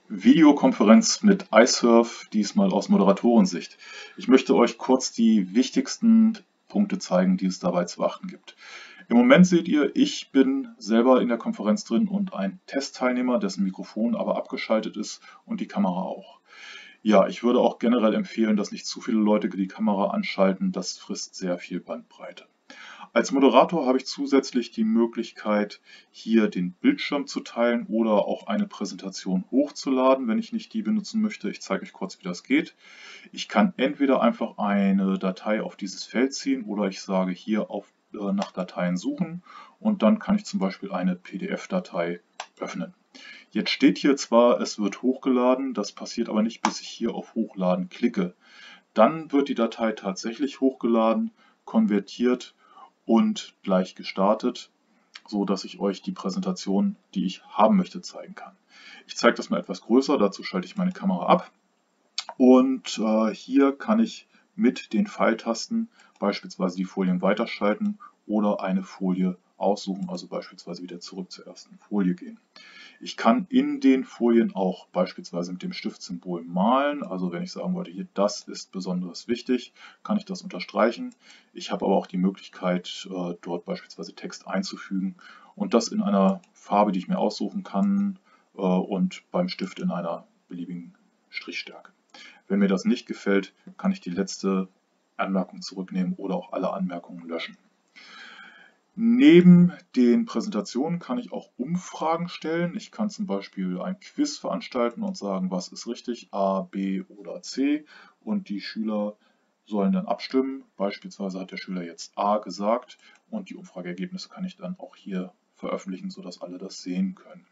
Videokonferenz mit iSurf, diesmal aus Moderatorensicht. Ich möchte euch kurz die wichtigsten Punkte zeigen, die es dabei zu beachten gibt. Im Moment seht ihr, ich bin selber in der Konferenz drin und ein Testteilnehmer, dessen Mikrofon aber abgeschaltet ist und die Kamera auch. Ja, ich würde auch generell empfehlen, dass nicht zu viele Leute die Kamera anschalten, das frisst sehr viel Bandbreite. Als Moderator habe ich zusätzlich die Möglichkeit, hier den Bildschirm zu teilen oder auch eine Präsentation hochzuladen, wenn ich nicht die benutzen möchte. Ich zeige euch kurz, wie das geht. Ich kann entweder einfach eine Datei auf dieses Feld ziehen oder ich sage hier nach Dateien suchen und dann kann ich zum Beispiel eine PDF-Datei öffnen. Jetzt steht hier zwar, es wird hochgeladen, das passiert aber nicht, bis ich hier auf Hochladen klicke. Dann wird die Datei tatsächlich hochgeladen, konvertiert und gleich gestartet, so dass ich euch die Präsentation, die ich haben möchte, zeigen kann. Ich zeige das mal etwas größer, dazu schalte ich meine Kamera ab und hier kann ich mit den Pfeiltasten beispielsweise die Folien weiterschalten oder eine Folie aussuchen, also beispielsweise wieder zurück zur ersten Folie gehen. Ich kann in den Folien auch beispielsweise mit dem Stiftsymbol malen. Also wenn ich sagen wollte, hier das ist besonders wichtig, kann ich das unterstreichen. Ich habe aber auch die Möglichkeit, dort beispielsweise Text einzufügen und das in einer Farbe, die ich mir aussuchen kann und beim Stift in einer beliebigen Strichstärke. Wenn mir das nicht gefällt, kann ich die letzte Anmerkung zurücknehmen oder auch alle Anmerkungen löschen. Neben den Präsentationen kann ich auch Umfragen stellen. Ich kann zum Beispiel ein Quiz veranstalten und sagen, was ist richtig, A, B oder C. Und die Schüler sollen dann abstimmen. Beispielsweise hat der Schüler jetzt A gesagt und die Umfrageergebnisse kann ich dann auch hier veröffentlichen, sodass alle das sehen können.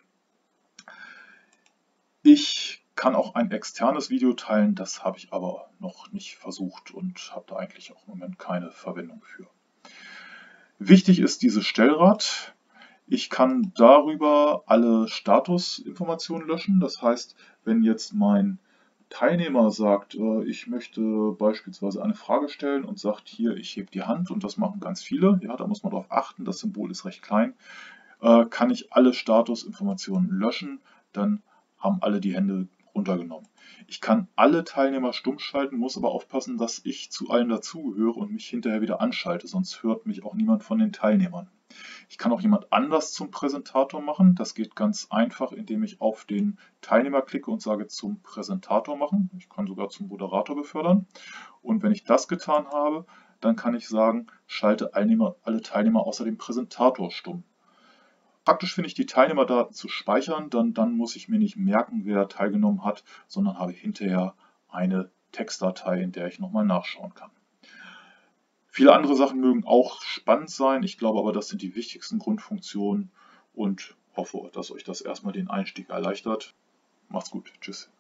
Ich kann auch ein externes Video teilen, das habe ich aber noch nicht versucht und habe da eigentlich auch im Moment keine Verwendung für. Wichtig ist dieses Stellrad. Ich kann darüber alle Statusinformationen löschen. Das heißt, wenn jetzt mein Teilnehmer sagt, ich möchte beispielsweise eine Frage stellen und sagt hier, ich hebe die Hand und das machen ganz viele, ja, da muss man darauf achten, das Symbol ist recht klein, kann ich alle Statusinformationen löschen, dann haben alle die Hände runtergenommen. Ich kann alle Teilnehmer stumm schalten, muss aber aufpassen, dass ich zu allen dazugehöre und mich hinterher wieder anschalte, sonst hört mich auch niemand von den Teilnehmern. Ich kann auch jemand anders zum Präsentator machen. Das geht ganz einfach, indem ich auf den Teilnehmer klicke und sage zum Präsentator machen. Ich kann sogar zum Moderator befördern. Und wenn ich das getan habe, dann kann ich sagen, schalte alle Teilnehmer außer dem Präsentator stumm. Praktisch finde ich, die Teilnehmerdaten zu speichern, dann muss ich mir nicht merken, wer teilgenommen hat, sondern habe hinterher eine Textdatei, in der ich nochmal nachschauen kann. Viele andere Sachen mögen auch spannend sein, ich glaube aber, das sind die wichtigsten Grundfunktionen und hoffe, dass euch das erstmal den Einstieg erleichtert. Macht's gut, tschüss.